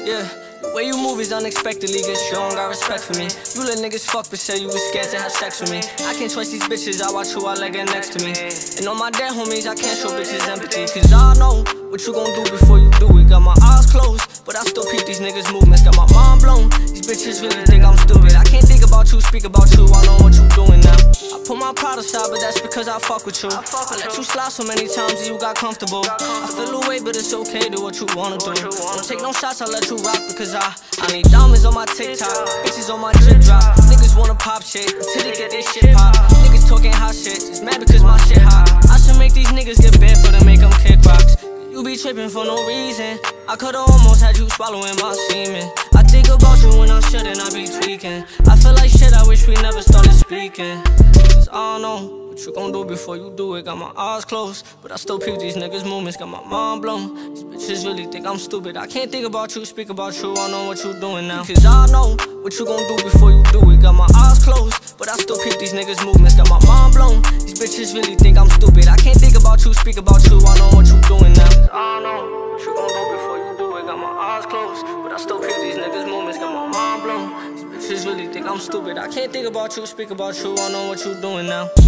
Yeah, the way you move is unexpectedly good. You don't got respect for me. You let niggas fuck but say you was scared to have sex with me. I can't trust these bitches, I watch who I let get next to me. And on my dead homies, I can't show bitches empathy. Cause I know what you gon' do before you do it. Got my eyes closed, but I still peep these niggas' movements. Got my mind blown, these bitches really think I'm stupid. I can't think about you, speak about you, I know what you doing now. I put my pride aside, but that's because I fuck with you. I let you slide so many times and you got comfortable. I feel away, but it's okay, do what you wanna do. Don't take no shots, I let you rock because I need diamonds on my TikTok, bitches on my drip drop. Niggas wanna pop shit until they get their shit pop. Niggas talking hot shit, just mad because my shit hot. I should make these niggas get barefoot and make them kick rocks. You be tripping for no reason. I could've almost had you swallowing my semen. I think about you when I shouldn't, I be tweaking. I feel like shit, I wish we never started speaking. Cause I don't know what you gon' do before you do it. Got my eyes closed, but I still peep these niggas' movements. Got my mind blown, these bitches really think I'm stupid. I can't think about you, speak about you, I know what you doing now. Cause I know what you gon' do before you do it. Got my eyes closed, but I still peep these niggas' movements. Got my mind blown, these bitches really think I'm stupid. I can't think about you, speak about you, I know what you doing now. I know what you gon' do before you do it. Got my eyes closed, but I still peep these niggas' movements. Got my mind blown, these bitches really think I'm stupid. I can't think about you, speak about you, I know what you doing now.